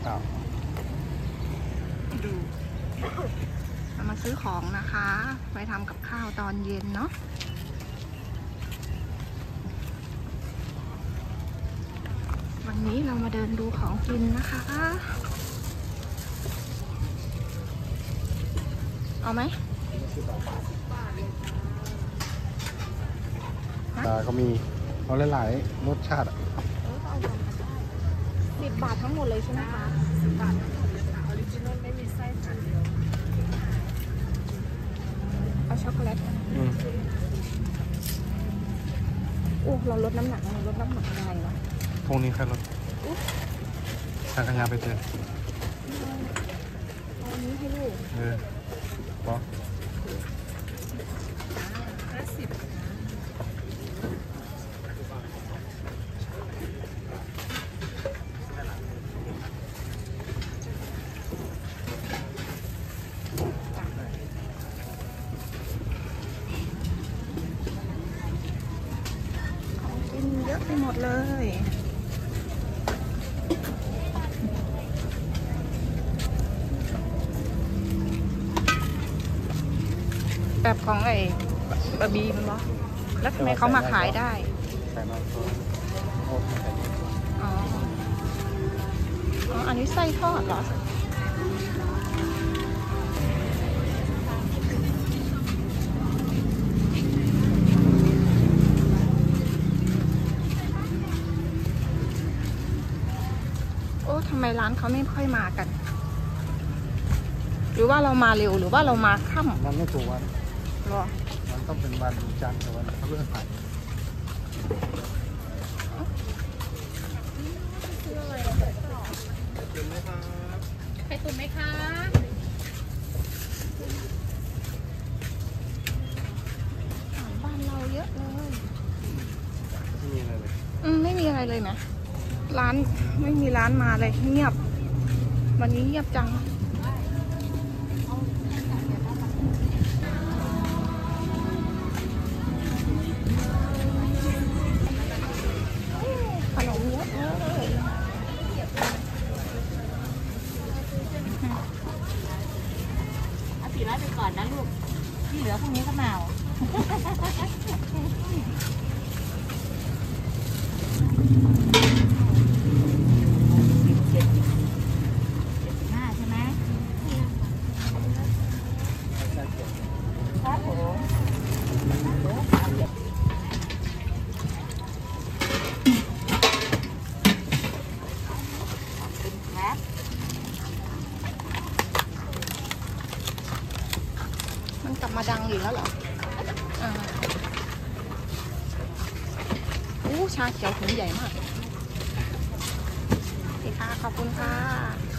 ข้าวดูเรามาซื้อของนะคะไปทำกับข้าวตอนเย็นเนาะวันนี้เรามาเดินดูของกินนะคะเอาไหมปลาก็มีเอาหลายๆรสชาติ 10 บาททั้งหมดเลยใช่ไหมคะ 10 บาททั้งหมดเลยค่ะออริจินอลไม่มีไส้ค่ะเดียวเอาช็อกโกแลตเราลดน้ำหนักยังไงเนาะพวกนี้ใครลดทางขยะไปเจอเอาอันนี้ให้ลูกป๊อกเยอะไปหมดเลยแบบของไอ้บะบีมันวะแล้วทำไมเขามาขายได้ใส่มาโอ้ใส่อ๋ออันนี้ไส้ทอดเหรอทำไมร้านเขาไม่ค่อยมากันหรือว่าเรามาเร็วหรือว่าเรามาค่ำมันไม่ถูกวันหรอมันต้องเป็นวันจันทร์แต่วันพฤหัสไข่ตุ๋นไหมคะบ้านเราเยอะเลยไม่มีอะไรเลยไม่มีอะไรเลยนะร้านไม่มีร้านมาเลยเงียบวันนี้เงียบจังขนมเยอะเลยเอา400ไปก่อนนะลูกที่เหลือพรุ่งนี้ก็มามันกลับมาดังอีกแล้วเหรอชาเขียวถุงใหญ่มากโอเคค่ะขอบคุณค่ะ